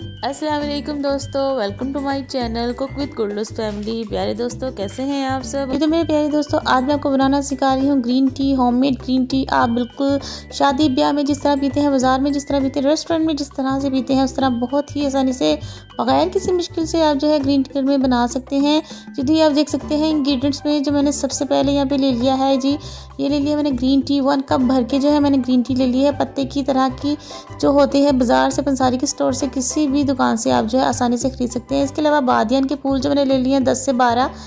अस्सलाम वालेकुम दोस्तों, welcome to my channel cook with Gullu's family. प्यारे दोस्तों, कैसे हैं आप सब? तो मेरे प्यारे दोस्तों, आज मैं आपको बनाना सिखा रही हूँ green tea, homemade green tea. आप बिल्कुल शादी ब्याह में जिस तरह पीते हैं, बाजार में जिस तरह पीते हैं, रेस्टोरेंट में जिस तरह से पीते हैं, उस तरह बहुत ही आसानी से बगैर किसी मुश्किल से आप जो है ग्रीन टी घर में बना सकते हैं। जी आप देख सकते हैं इंग्रेडिएंट्स में जो मैंने सबसे पहले यहाँ पे ले लिया है जी, ये ले लिया मैंने ग्रीन टी 1 कप भर के जो है मैंने ग्रीन टी ले ली है। पत्ते की तरह की जो होती है बाजार से, पंसारी के स्टोर से, किसी भी दुकान से आप जो है आसानी से खरीद सकते हैं। इसके अलावा बादियान के फूल जो मैंने ले लिए हैं 10 से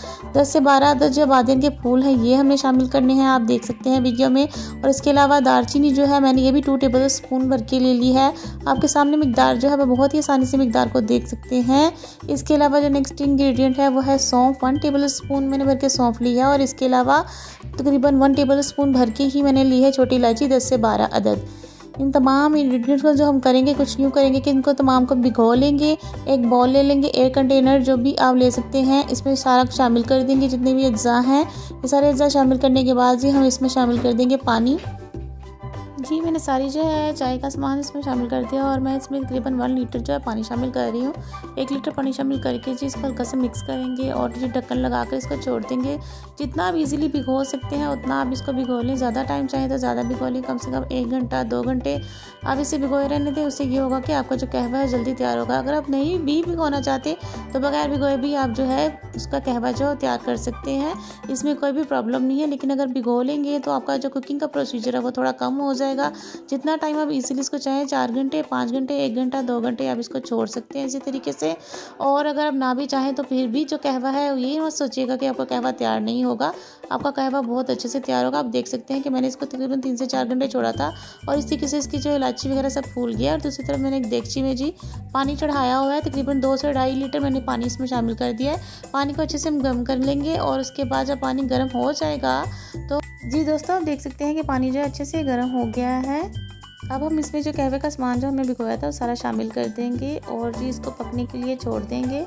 12 जो बादियान के फूल हैं ये हमने शामिल करने हैं, आप देख सकते हैं वीडियो में। और इसके अलावा दालचीनी जो है मैंने ये भी 2 टेबल स्पून भर के ले ली है। आपके सामने मिकदार जो है वह बहुत ही आसानी से मिकदार को देख सकते हैं। इसके अलावा जो नेक्स्ट इंग्रेडिएंट है वो है सौंफ, 1 टेबल स्पून मैंने भर के सौंफ ली है। और इसके अलावा तकरीबन 1 टेबल स्पून भर के ही मैंने ली है छोटी इलायची 10 से 12 अदद। इन तमाम इंग्रेडिएंट्स को जो हम करेंगे कुछ यूँ करेंगे कि इनको तमाम को भिगो लेंगे। एक बाउल ले लेंगे, एयर कंटेनर जो भी आप ले सकते हैं, इसमें सारा शामिल कर देंगे जितने भी अज्जा हैं। ये सारे अज्जा शामिल करने के बाद जी हम इसमें शामिल कर देंगे पानी। जी मैंने सारी जो है चाय का सामान इसमें शामिल कर दिया और मैं इसमें तकरीबन 1 लीटर जो है पानी शामिल कर रही हूँ। 1 लीटर पानी शामिल करके जी इसको हल्का से मिक्स करेंगे और जी ढक्कन लगा कर इसको छोड़ देंगे। जितना आप इजीली भिगो सकते हैं उतना आप इसको भिगो लें। ज़्यादा टाइम चाहिए तो ज़्यादा भिगो लें, कम से कम 1 घंटा 2 घंटे आप इसे भिगोए रहने दें। उससे ये होगा कि आपका जो कहवा है जल्दी तैयार होगा। अगर आप नहीं भी भिगोना चाहते तो बगैर भिगोए भी आप जो है उसका कहवा जो तैयार कर सकते हैं, इसमें कोई भी प्रॉब्लम नहीं है। लेकिन अगर भिगो लेंगे तो आपका जो कुकिंग का प्रोसीजर है वो थोड़ा कम हो जाएगा। जितना टाइम आप इजीली इसको चाहें 4 घंटे 5 घंटे 1 घंटा 2 घंटे आप इसको छोड़ सकते हैं इसी तरीके से। और अगर आप ना भी चाहें तो फिर भी जो कहवा है ये मत सोचिएगा कि आपका कहवा तैयार नहीं होगा, आपका कहवा बहुत अच्छे से तैयार होगा। आप देख सकते हैं कि मैंने इसको तकरीबन 3 से 4 घंटे छोड़ा था और इस तरीके से इसकी जो इलायची वगैरह सब फूल गया। और दूसरी तरफ मैंने एक देगची में जी पानी चढ़ाया हुआ है, तकरीबन 2 से 2.5 लीटर मैंने पानी इसमें शामिल कर दिया है। पानी को अच्छे से हम गर्म कर लेंगे और उसके बाद जब पानी गर्म हो जाएगा तो जी दोस्तों आप देख सकते हैं कि पानी जो अच्छे से गर्म हो गया है। अब हम इसमें जो कहवे का सामान जो हमने भिगोया था वो सारा शामिल कर देंगे और जी इसको पकने के लिए छोड़ देंगे।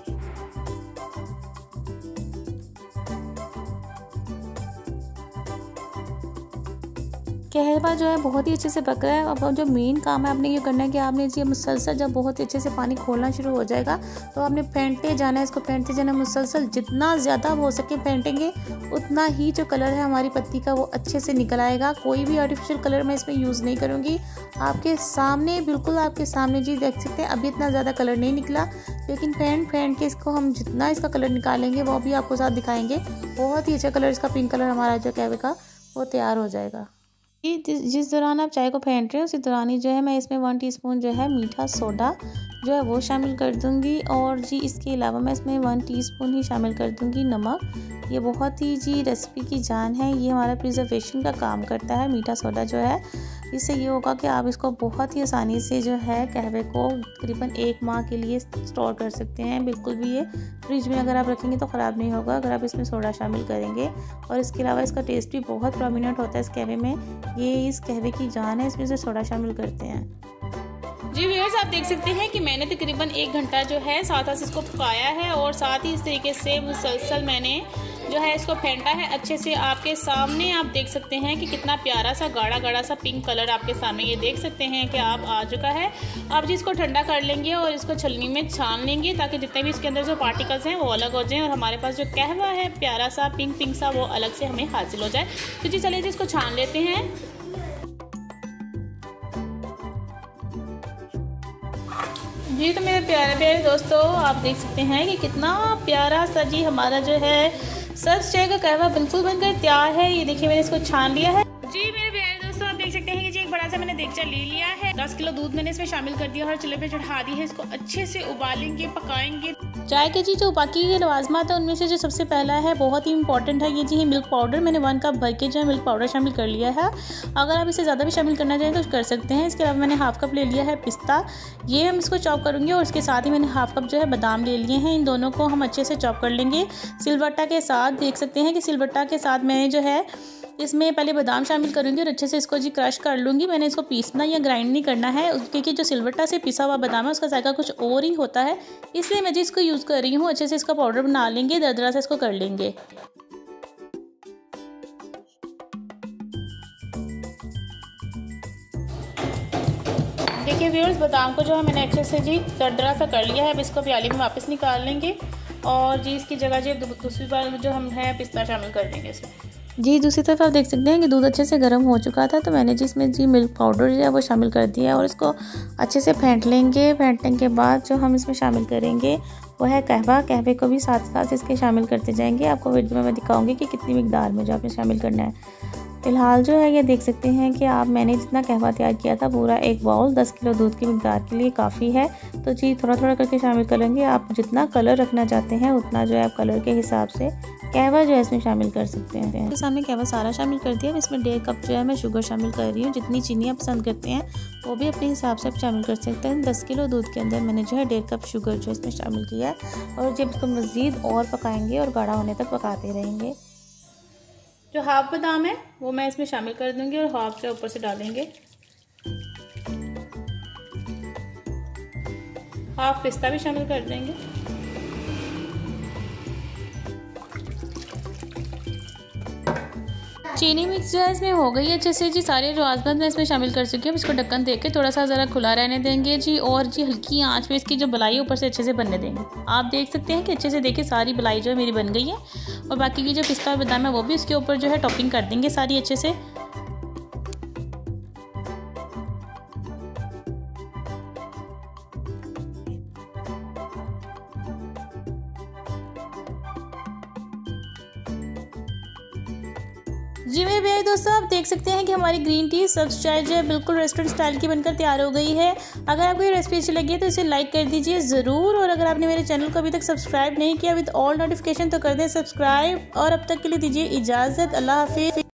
कहवा जो है बहुत ही अच्छे से पक रहा है। अब जो मेन काम है आपने ये करना है कि आपने जी मुसलसल जब बहुत अच्छे से पानी खोलना शुरू हो जाएगा तो आपने फेंटते जाना है, इसको फेंटते जाना मुसलसल। जितना ज़्यादा हो सके फेंटेंगे उतना ही जो कलर है हमारी पत्ती का वो अच्छे से निकल आएगा। कोई भी आर्टिफिशियल कलर मैं इसमें यूज़ नहीं करूँगी। आपके सामने, बिल्कुल आपके सामने जी देख सकते हैं अभी इतना ज़्यादा कलर नहीं निकला, लेकिन फेंट के इसको हम जितना इसका कलर निकालेंगे वो भी आपको साथ दिखाएंगे। बहुत ही अच्छा कलर इसका पिंक कलर हमारा जो कहवे का वो तैयार हो जाएगा। जिस दौरान आप चाय को फेंट रहे हो उसी दौरान ही जो है मैं इसमें 1 टीस्पून जो है मीठा सोडा जो है वो शामिल कर दूंगी। और जी इसके अलावा मैं इसमें 1 टीस्पून ही शामिल कर दूंगी नमक। ये बहुत ही जी रेसिपी की जान है, ये हमारा प्रिजर्वेशन का काम करता है मीठा सोडा जो है। इससे ये होगा कि आप इसको बहुत ही आसानी से जो है कहवे को तकरीबन 1 माह के लिए स्टोर कर सकते हैं। बिल्कुल भी ये फ्रिज में अगर आप रखेंगे तो ख़राब नहीं होगा अगर आप इसमें सोडा शामिल करेंगे। और इसके अलावा इसका टेस्ट भी बहुत प्रोमिनेंट होता है इस कहवे में, ये इस कहवे की जान है, इसमें से सोडा शामिल करते हैं। जी व्यूअर्स आप देख सकते हैं कि मैंने तकरीबन 1 घंटा जो है साथ इसको पकाया है और साथ ही इस तरीके से मुसलसल मैंने जो है इसको फेंटा है अच्छे से। आपके सामने आप देख सकते हैं कि कितना प्यारा सा गाढ़ा गाढ़ा सा पिंक कलर आपके सामने ये देख सकते हैं कि आप आ चुका है। आप जी इसको ठंडा कर लेंगे और इसको छलनी में छान लेंगे ताकि जितने भी इसके अंदर जो पार्टिकल्स हैं वो अलग हो जाएं और हमारे पास जो कहवा है प्यारा सा पिंक सा वो अलग से हमें हासिल हो जाए। तो जी चलिए जी इसको छान लेते हैं। जी तो मेरे प्यारे प्यारे दोस्तों आप देख सकते हैं कि कितना प्यारा सा जी हमारा जो है सर्फ चाय का कहवा बिल्कुल बनकर तैयार है। ये देखिए मैंने इसको छान लिया है। जी मेरे प्यारे दोस्तों आप देख सकते हैं कि जी एक बड़ा सा मैंने देगचा ले लिया है, 10 किलो दूध मैंने इसमें शामिल कर दिया और चूल्हे पे चढ़ा दी है। इसको अच्छे से उबालेंगे, पकाएंगे। चाय के जी जो बाकी के लवाजमात है उनमें से जो सबसे पहला है बहुत ही इंपॉर्टेंट है ये जी मिल्क पाउडर। मैंने 1 कप भर के जो है मिल्क पाउडर शामिल कर लिया है। अगर आप इसे ज़्यादा भी शामिल करना चाहें तो कर सकते हैं। इसके अलावा मैंने हाफ कप ले लिया है पिस्ता, ये हम इसको चॉप करूँगी। और इसके साथ ही मैंने हाफ कप जो है बादाम ले लिए हैं, इन दोनों को हम अच्छे से चॉप कर लेंगे सिलबट्टा के साथ। देख सकते हैं कि सिलबट्टा के साथ मैंने जो है इसमें पहले बादाम शामिल करूँगी और अच्छे से इसको जी क्रश कर लूँगी। मैंने इसको पीसना या ग्राइंड नहीं करना है क्योंकि जो सिलबट्टा से पिसा हुआ बादाम है उसका जायका कुछ और ही होता है, इसलिए मैं जी इसको यूज़ कर रही हूँ। अच्छे से इसका पाउडर बना लेंगे, दरदरा से इसको कर लेंगे। देखिए व्यूअर्स, बादाम को जो है मैंने अच्छे से जी दरदरा सा कर लिया है। अब इसको प्याली में वापस निकाल लेंगे और जी इसकी जगह जी दूसरी बार जो हम है पिस्ता शामिल कर देंगे इसमें। जी दूसरी तरफ आप देख सकते हैं कि दूध अच्छे से गर्म हो चुका था, तो मैंने जी इसमें जी मिल्क पाउडर जो है वो शामिल कर दिया है और इसको अच्छे से फेंट लेंगे। फेंटने के बाद जो हम इसमें शामिल करेंगे वो है कहवा। कहवे को भी साथ साथ इसके शामिल करते जाएंगे। आपको वीडियो में मैं दिखाऊंगी कि कितनी मिकदार में जो आपने शामिल करना है। फ़िलहाल जो है ये देख सकते हैं कि मैंने जितना कहवा तैयार किया था पूरा एक बाउल 10 किलो दूध की मिकदार के लिए काफ़ी है। तो जी थोड़ा थोड़ा करके शामिल कर लेंगे। आप जितना कलर रखना चाहते हैं उतना जो है आप कलर के हिसाब से कहवा जो है इसमें शामिल कर सकते हैं। तो सामने कहवा सारा शामिल कर दिया। इसमें 1.5 कप जो है मैं शुगर शामिल कर रही हूँ। जितनी चीनी आप पसंद करते हैं वो भी अपने हिसाब से आप शामिल कर सकते हैं। 10 किलो दूध के अंदर मैंने जो है 1.5 कप शुगर जो इसमें शामिल किया है और जब इसको मज़ीद और पकाएंगे और गाढ़ा होने तक पकाते रहेंगे। जो हाफ बादाम है वो मैं इसमें शामिल कर दूंगी और हाफ जो ऊपर से डालेंगे। हाफ पिस्ता भी शामिल कर देंगे। चीनी मिक्स जो है इसमें हो गई है अच्छे से जी। सारे जो आजमत मैं इसमें शामिल कर चुकी हूँ। इसको ढक्कन दे के थोड़ा सा ज़रा खुला रहने देंगे जी और जी हल्की आंच पे इसकी जो बलाई ऊपर से अच्छे से बनने देंगे। आप देख सकते हैं कि अच्छे से देखिए सारी बलाई जो है मेरी बन गई है और बाकी की जो पिस्ता और बादाम है वो भी उसके ऊपर जो है टॉपिंग कर देंगे सारी अच्छे से। जी मेरे प्यारे दोस्तों, आप देख सकते हैं कि हमारी ग्रीन टी सब्ज़ चाय जो है बिल्कुल रेस्टोरेंट स्टाइल की बनकर तैयार हो गई है। अगर आपको ये रेसिपी अच्छी लगी है तो इसे लाइक कर दीजिए ज़रूर और अगर आपने मेरे चैनल को अभी तक सब्सक्राइब नहीं किया विद ऑल नोटिफिकेशन तो कर दें सब्सक्राइब और अब तक के लिए दीजिए इजाज़त। अल्लाह हाफिज़।